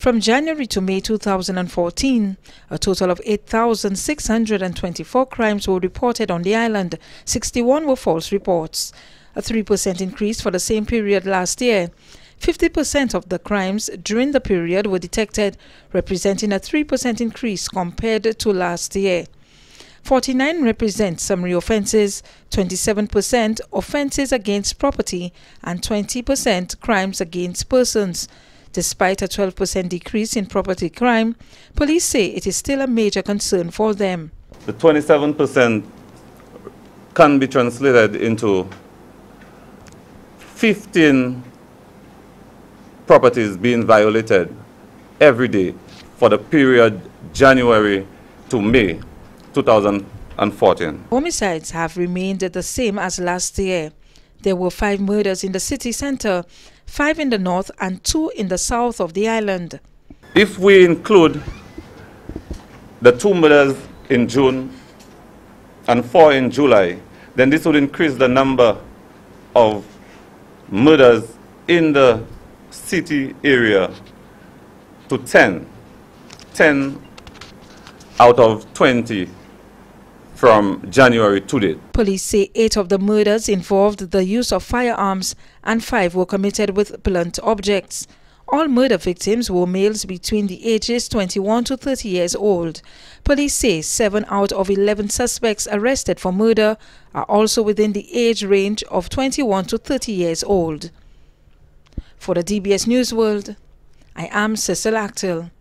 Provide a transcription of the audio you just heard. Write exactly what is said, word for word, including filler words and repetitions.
From January to May two thousand fourteen, a total of eight thousand six hundred twenty-four crimes were reported on the island. sixty-one were false reports, a three percent increase for the same period last year. fifty percent of the crimes during the period were detected, representing a three percent increase compared to last year. forty-nine represent summary offences, twenty-seven percent offences against property, and twenty percent crimes against persons. Despite a twelve percent decrease in property crime, police say it is still a major concern for them. The twenty-seven percent can be translated into fifteen properties being violated every day for the period January to May two thousand fourteen. Homicides have remained the same as last year. There were five murders in the city centre, five in the north and two in the south of the island. If we include the two murders in June and four in July, then this would increase the number of murders in the city area to ten. ten out of twenty from January to date. Police say eight of the murders involved the use of firearms and five were committed with blunt objects. All murder victims were males between the ages twenty-one to thirty years old. Police say seven out of eleven suspects arrested for murder are also within the age range of twenty-one to thirty years old. For the D B S News World, I am Cecile Actille.